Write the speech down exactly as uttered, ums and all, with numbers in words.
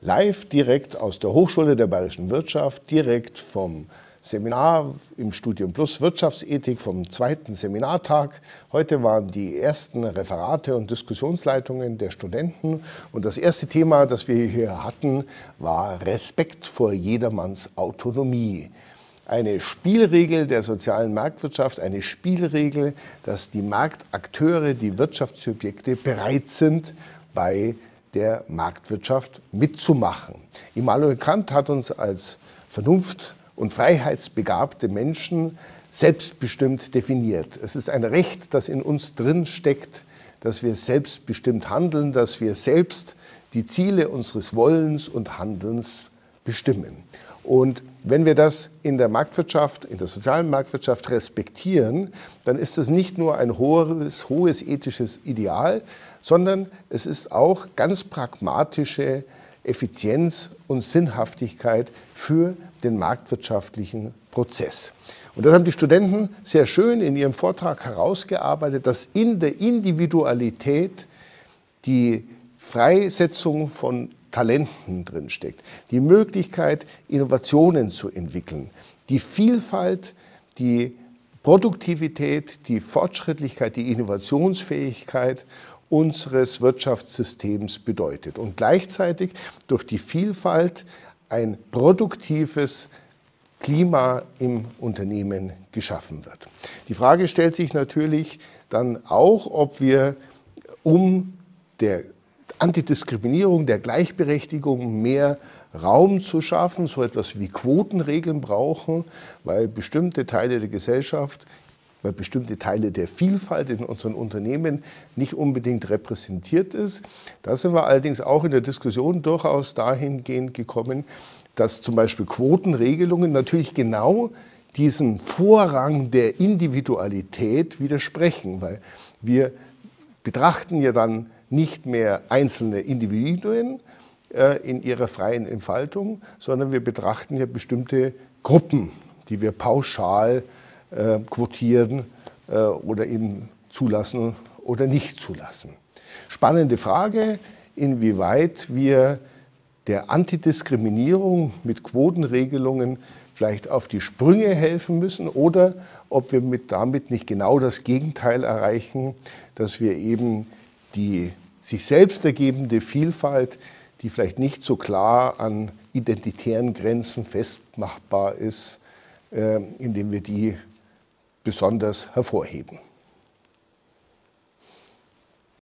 live direkt aus der Hochschule der Bayerischen Wirtschaft, direkt vom Seminar im Studium Plus Wirtschaftsethik vom zweiten Seminartag. Heute waren die ersten Referate und Diskussionsleitungen der Studenten. Und das erste Thema, das wir hier hatten, war Respekt vor jedermanns Autonomie. Eine Spielregel der sozialen Marktwirtschaft, eine Spielregel, dass die Marktakteure, die Wirtschaftssubjekte bereit sind, bei der Marktwirtschaft mitzumachen. Immanuel Kant hat uns als Vernunft- und freiheitsbegabte Menschen selbstbestimmt definiert. Es ist ein Recht, das in uns drin steckt, dass wir selbstbestimmt handeln, dass wir selbst die Ziele unseres Wollens und Handelns bestimmen. Und wenn wir das in der Marktwirtschaft, in der sozialen Marktwirtschaft respektieren, dann ist es nicht nur ein hohes, hohes ethisches Ideal, sondern es ist auch ganz pragmatische Effizienz und Sinnhaftigkeit für den marktwirtschaftlichen Prozess. Und das haben die Studenten sehr schön in ihrem Vortrag herausgearbeitet, dass in der Individualität die Freisetzung von Talenten drinsteckt, die Möglichkeit, Innovationen zu entwickeln, die Vielfalt, die Produktivität, die Fortschrittlichkeit, die Innovationsfähigkeit unseres Wirtschaftssystems bedeutet und gleichzeitig durch die Vielfalt ein produktives Klima im Unternehmen geschaffen wird. Die Frage stellt sich natürlich dann auch, ob wir um der Antidiskriminierung, der Gleichberechtigung mehr Raum zu schaffen, so etwas wie Quotenregeln brauchen, weil bestimmte Teile der Gesellschaft, weil bestimmte Teile der Vielfalt in unseren Unternehmen nicht unbedingt repräsentiert ist. Da sind wir allerdings auch in der Diskussion durchaus dahingehend gekommen, dass zum Beispiel Quotenregelungen natürlich genau diesem Vorrang der Individualität widersprechen, weil wir betrachten ja dann nicht mehr einzelne Individuen äh, in ihrer freien Entfaltung, sondern wir betrachten ja bestimmte Gruppen, die wir pauschal äh, quotieren äh, oder eben zulassen oder nicht zulassen. Spannende Frage, inwieweit wir der Antidiskriminierung mit Quotenregelungen vielleicht auf die Sprünge helfen müssen oder ob wir mit damit nicht genau das Gegenteil erreichen, dass wir eben die sich selbst ergebende Vielfalt, die vielleicht nicht so klar an identitären Grenzen festmachbar ist, indem wir die besonders hervorheben.